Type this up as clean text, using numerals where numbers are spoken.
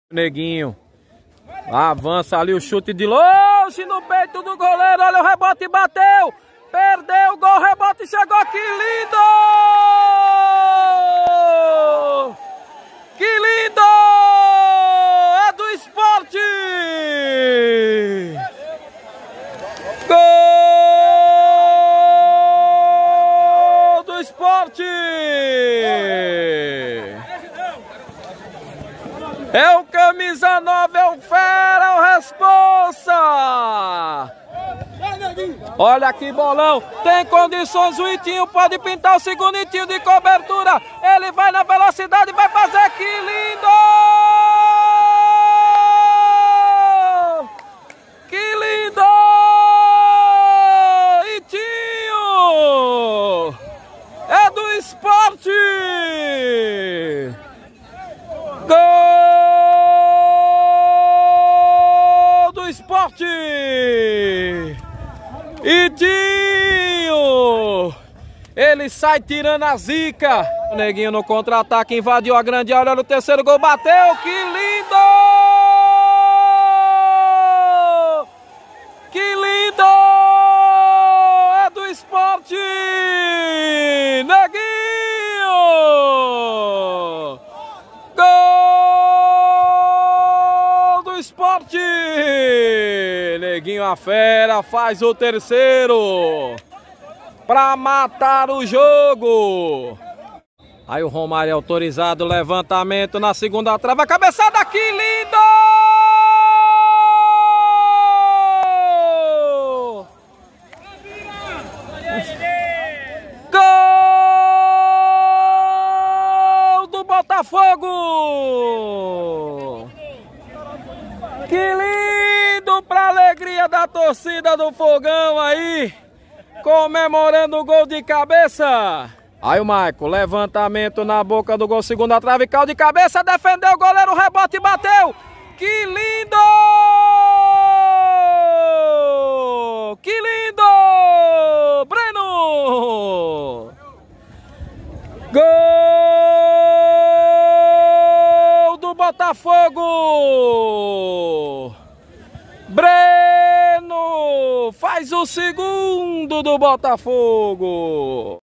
Neguinho. Avança ali o chute de longe no peito do goleiro. Olha o rebote, bateu. Perdeu o gol, rebote, chegou aqui, lindo! Que lindo! É do Sport! Gol do Sport! É o camisa 9, é o fera, é o responsa! Olha que bolão, tem condições, o Itinho pode pintar o segundo Itinho de cobertura. Ele vai na velocidade, vai fazer, que lindo! Que lindo! Itinho! É do Sport! Gol do Sport! Itinho! Ele sai tirando a zica. O Neguinho no contra-ataque invadiu a grande área. Olha o terceiro gol, bateu. Que lindo! Que lindo! É do Sport! Neguinho! Gol do Sport! Neguinho a fera faz o terceiro para matar o jogo. Aí o Romário é autorizado, levantamento na segunda trave, a cabeçada aqui, lindo! Gol do Botafogo! Que lindo, pra alegria da torcida do Fogão aí, comemorando o gol de cabeça. Aí o Maico, levantamento na boca do gol, segunda trave, caiu de cabeça, defendeu o goleiro, rebote, bateu. Que lindo! Que lindo! Breno! Gol do Botafogo! Breno faz o segundo do Botafogo.